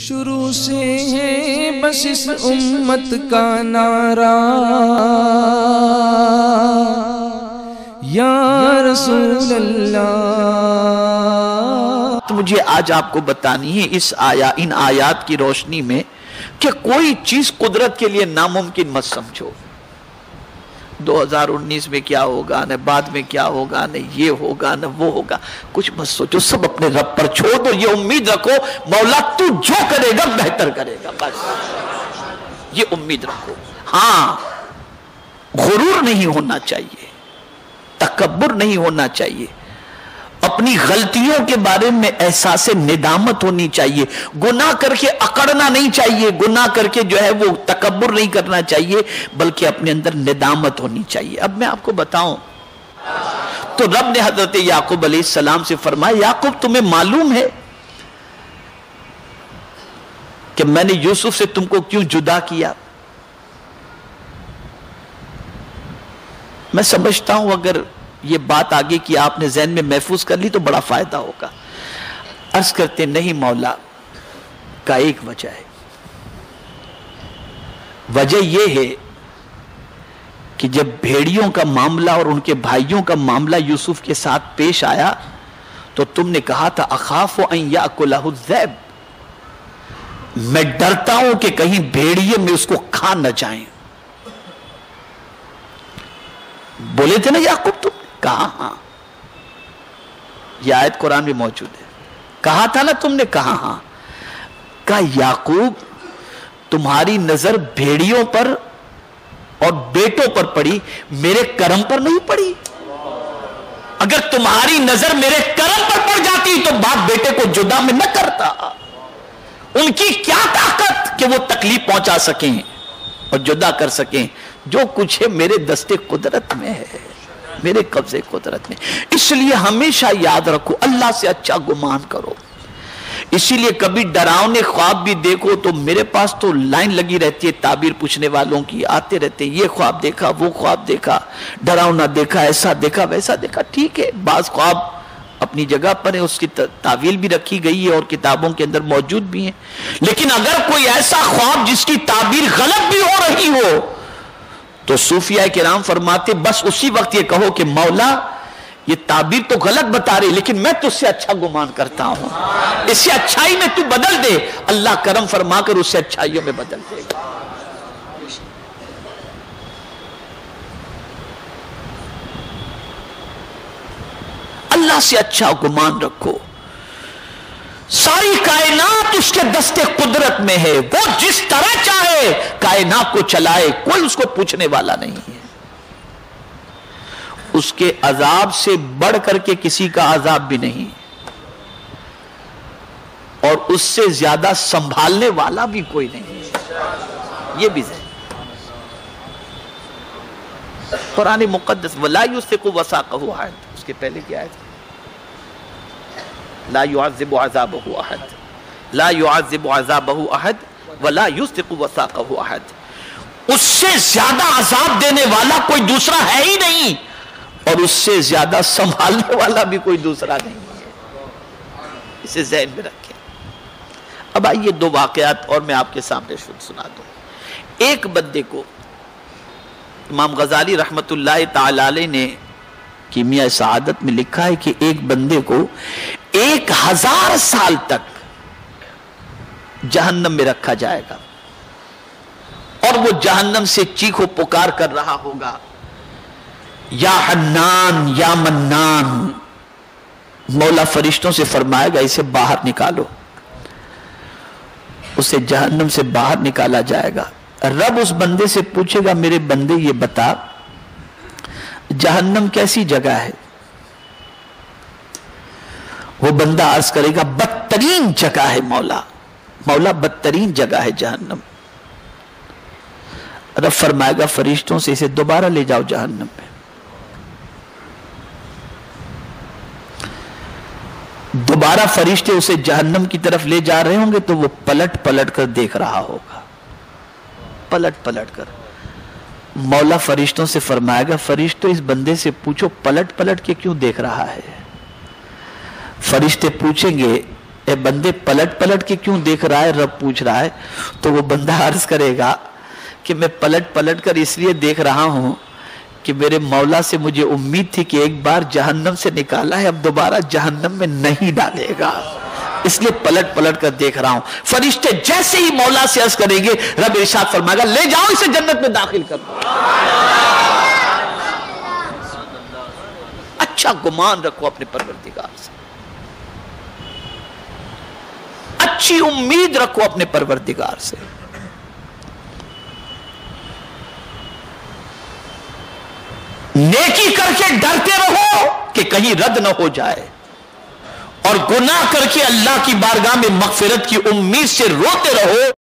شروع سے ہے بس اس امت کا نعرہ یا رسول اللہ. تو مجھے آج آپ کو بتانی ہے ان آیات کی روشنی میں کہ کوئی چیز قدرت کے لیے ناممکن مت سمجھو. 2019 میں کیا ہوگا، نہ بعد میں کیا ہوگا، نہ یہ ہوگا نہ وہ ہوگا، کچھ مت سوچو، سب اپنے رب پر چھوڑ دو. یہ امید رکھو مولا تو جو کرے گا بہتر کرے گا، بس یہ امید رکھو. ہاں، غرور نہیں ہونا چاہیے، تکبر نہیں ہونا چاہیے، اپنی غلطیوں کے بارے میں احساس ندامت ہونی چاہیے. گناہ کر کے اکڑنا نہیں چاہیے، گناہ کر کے جو ہے وہ تکبر نہیں کرنا چاہیے، بلکہ اپنے اندر ندامت ہونی چاہیے. اب میں آپ کو بتاؤں تو رب نے حضرت یعقوب علیہ السلام سے فرمایا، یعقوب تمہیں معلوم ہے کہ میں نے یوسف سے تم کو کیوں جدا کیا؟ میں سمجھتا ہوں اگر یہ بات آگے کی آپ نے ذہن میں محفوظ کر لی تو بڑا فائدہ ہوگا. عرض کرتے نہیں مولا کا ایک وجہ ہے. وجہ یہ ہے کہ جب بھیڑیوں کا معاملہ اور ان کے بھائیوں کا معاملہ یوسف کے ساتھ پیش آیا تو تم نے کہا تھا اخاف ان یاکلہ الذئب، میں ڈرتا ہوں کہ کہیں بھیڑیے میں اس کو کھا نہ جائیں. بولے تھے نا یعقوب تم؟ کہا ہاں، یہ آیت قرآن میں موجود ہے. کہا تھا نا تم نے؟ کہا ہاں. کہا یعقوب تمہاری نظر بھیڑیوں پر اور بیٹوں پر پڑی، میرے کرم پر نہیں پڑی. اگر تمہاری نظر میرے کرم پر پڑ جاتی تو باپ بیٹے کو جدا میں نہ کرتا. ان کی کیا طاقت کہ وہ تکلیف پہنچا سکیں اور جدا کر سکیں؟ جو کچھ ہے میرے دستے قدرت میں ہے، میرے قبضے قدرت میں. اس لیے ہمیشہ یاد رکھو اللہ سے اچھا گمان کرو. اسی لیے کبھی ڈراؤنے خواب بھی دیکھو تو میرے پاس تو لائن لگی رہتی ہے تعبیر پوچھنے والوں کی، آتے رہتے ہیں یہ خواب دیکھا، وہ خواب دیکھا، ڈراؤنا دیکھا، ایسا دیکھا، ویسا دیکھا. ٹھیک ہے، بعض خواب اپنی جگہ پر ہے، اس کی تعویل بھی رکھی گئی ہے اور کتابوں کے اندر موجود بھی ہیں. لیکن اگر کوئی ایسا خواب جس کی تعبیر غلط بھی ہو رہی ہو تو صوفیاء کرام فرماتے بس اسی وقت یہ کہو کہ مولا یہ تعبیر تو غلط بتا رہی لیکن میں تجھ سے اچھا گمان کرتا ہوں، اس سے اچھائی میں تو بدل دے. اللہ کرم فرما کر اس سے اچھائیوں میں بدل دے گا. اللہ سے اچھا گمان رکھو. ساری کائنات اس کے دستے قدرت میں ہے، وہ جس طرح چاہے کائنات کو چلائے، کوئی اس کو پوچھنے والا نہیں ہے. اس کے عذاب سے بڑھ کر کے کسی کا عذاب بھی نہیں، اور اس سے زیادہ سنبھالنے والا بھی کوئی نہیں. یہ بھی ہے قرآن مقدس. وَلَا يُوثِقُ وَثَاقَهُ أَحَدٌ، اس کے پہلے کیا ہے؟ لا يعذب عذابه احد، لا يعذب عذابه احد ولا يوثق وثاقه احد. اس سے زیادہ عذاب دینے والا کوئی دوسرا ہے ہی نہیں، اور اس سے زیادہ سنبھالنے والا بھی کوئی دوسرا نہیں ہے. اسے ذہن میں رکھیں. اب آئیے دو واقعات اور میں آپ کے سامنے سنا دوں. ایک بندے کو امام غزالی رحمت اللہ تعالی علیہ نے کیمیاء سعادت میں لکھا ہے کہ ایک بندے کو 1000 سال تک جہنم میں رکھا جائے گا اور وہ جہنم سے چیخ و پکار کر رہا ہوگا، یا حنان یا منان. مولا فرشتوں سے فرمائے گا اسے باہر نکالو. اسے جہنم سے باہر نکالا جائے گا. رب اس بندے سے پوچھے گا میرے بندے یہ بتا جہنم کیسی جگہ ہے؟ وہ بندہ عرض کرے گا بدترین جگہ ہے مولا. مولا بدترین جگہ ہے جہنم. رب فرمائے گا فرشتوں سے اسے دوبارہ لے جاؤ جہنم میں. دوبارہ فرشتے اسے جہنم کی طرف لے جا رہے ہوں گے تو وہ پلٹ پلٹ کر دیکھ رہا ہوگا، پلٹ پلٹ کر. مولا فرشتوں سے فرمائے گا فرشتوں اس بندے سے پوچھو پلٹ پلٹ کے کیوں دیکھ رہا ہے؟ فرشتے پوچھیں گے اے بندے پلٹ پلٹ کے کیوں دیکھ رہا ہے؟ رب پوچھ رہا ہے. تو وہ بندہ عرض کرے گا کہ میں پلٹ پلٹ کر اس لیے دیکھ رہا ہوں کہ میرے مولا سے مجھے امید تھی کہ ایک بار جہنم سے نکالا ہے، اب دوبارہ جہنم میں نہیں ڈالے گا، اس لیے پلٹ پلٹ کر دیکھ رہا ہوں. فرشتے جیسے ہی مولا سے عرض کریں گے، رب ارشاد فرمائے گا لے جاؤ اسے جنت میں داخل کر دو. اچھا گمان رکھو اپنے پروردگار سے، اچھی امید رکھو اپنے پروردگار سے. نیکی کر کے ڈرتے رہو کہ کہیں رد نہ ہو جائے، اور گناہ کر کے اللہ کی بارگاہ میں مغفرت کی امید سے روتے رہو